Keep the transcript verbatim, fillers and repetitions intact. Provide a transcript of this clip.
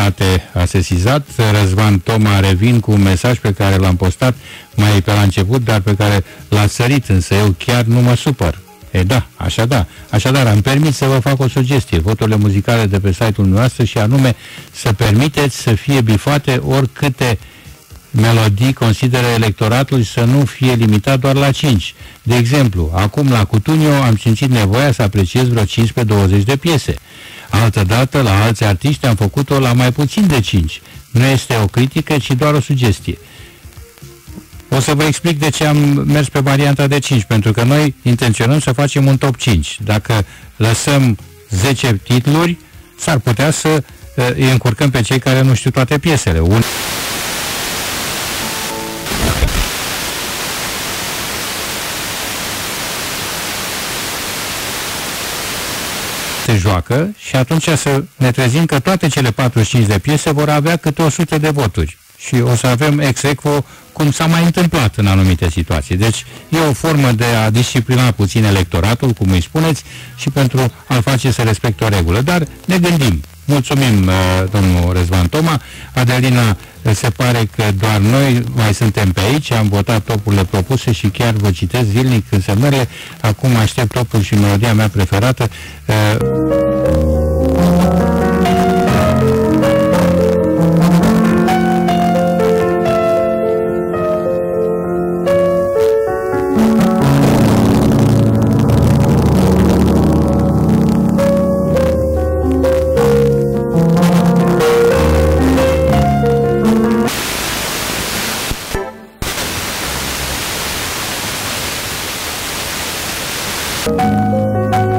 dreptate a sesizat. Răzvan Toma, revin cu un mesaj pe care l-am postat mai pe la început, dar pe care l-a sărit, însă eu chiar nu mă supăr. E da, așa da. Așadar, am permis să vă fac o sugestie, voturile muzicale de pe site-ul nostru, și anume să permiteți să fie bifate oricâte melodii consideră electoratul și să nu fie limitat doar la cinci. De exemplu, acum la Cutuniu am simțit nevoia să apreciez vreo cincisprezece douăzeci de piese. Altădată, la alți artiști am făcut-o la mai puțin de cinci. Nu este o critică, ci doar o sugestie. O să vă explic de ce am mers pe varianta de cinci, pentru că noi intenționăm să facem un top cinci. Dacă lăsăm zece titluri, s-ar putea să uh, îi încurcăm pe cei care nu știu toate piesele. Un... se joacă și atunci să ne trezim că toate cele patruzeci și cinci de piese vor avea câte o sută de voturi. Și o să avem ex aequo, cum s-a mai întâmplat în anumite situații. Deci e o formă de a disciplina puțin electoratul, cum îi spuneți, și pentru a-l face să respecte o regulă. Dar ne gândim. Mulțumim, domnul Răzvan Toma. Adelina, se pare că doar noi mai suntem pe aici, am votat topurile propuse și chiar vă citesc zilnic însemnările. Acum aștept topul și melodia mea preferată. Thank you.